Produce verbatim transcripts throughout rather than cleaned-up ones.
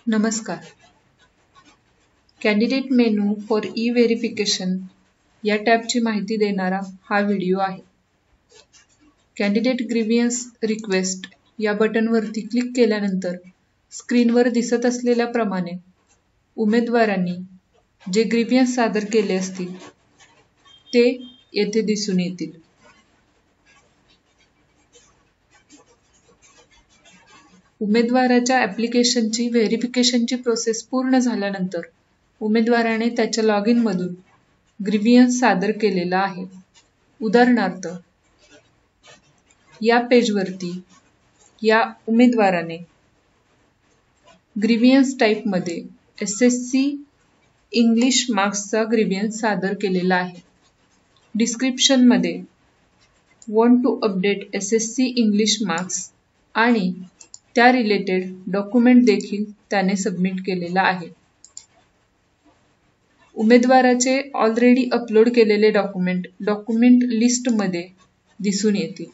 नमस्कार. Candidate menu for e verification या टॅबची माहिती देणारा हा व्हिडिओ आहे. कॅन्डिडेट ग्रीव्हियन्स रिक्वेस्ट या बटनवरती क्लिक केल्यानंतर स्क्रीनवर दिसत असलेल्याप्रमाणे उमेदवारांनी जे ग्रीव्हियन्स सादर केले असतील ते येथे दिसून येतील. उमेदवाराच्या ॲप्लिकेशनची व्हेरिफिकेशनची प्रोसेस पूर्ण झाल्यानंतर उमेदवाराने त्याच्या लॉग इन मधून ग्रीव्हियन्स सादर केलेला आहे. उदाहरणार्थ, या पेजवरती या उमेदवाराने ग्रीव्हियन्स टाईपमध्ये एस एस सी इंग्लिश मार्क्सचा ग्रीव्हियन्स सादर केलेला आहे. डिस्क्रिप्शनमध्ये want to update S S C English marks आणि त्या रिलेटेड डॉक्युमेंट देखील त्याने सबमिट केलेला आहे. उमेदवाराचे ऑलरेडी अपलोड केलेले डॉक्युमेंट डॉक्युमेंट लिस्टमध्ये दिसून येतील.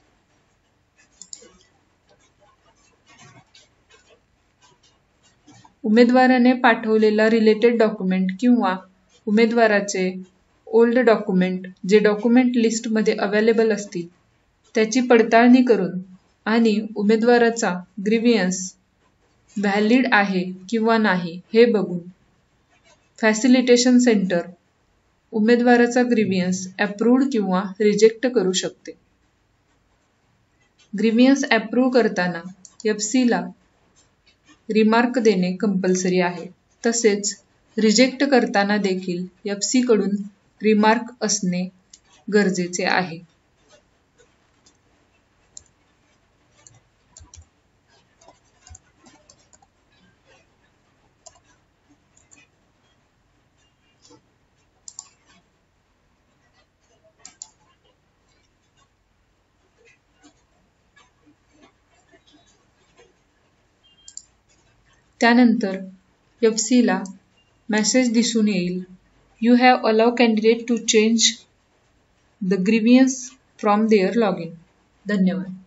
उमेदवाराने पाठवलेला रिलेटेड डॉक्युमेंट किंवा उमेदवाराचे ओल्ड डॉक्युमेंट जे डॉक्युमेंट लिस्टमध्ये अवेलेबल असतील त्याची पडताळणी करून आणि उमेदवाराचा ग्रीव्हियन्स व्हॅलिड आहे किंवा नाही हे बघून फॅसिलिटेशन सेंटर उमेदवाराचा ग्रीव्हियन्स अप्रूव्ड किंवा रिजेक्ट करू शकते. ग्रीव्हियन्स अप्रूव्ह करताना एफ सी ला रिमार्क देणे कंपल्सरी आहे. तसेच रिजेक्ट करताना देखील एफ सी कडून रिमार्क असणे गरजेचे आहे. त्यानंतर एफ सी ला मेसेज दिसून येईल, you have allow candidate to change the grievance from their log in. धन्यवाद.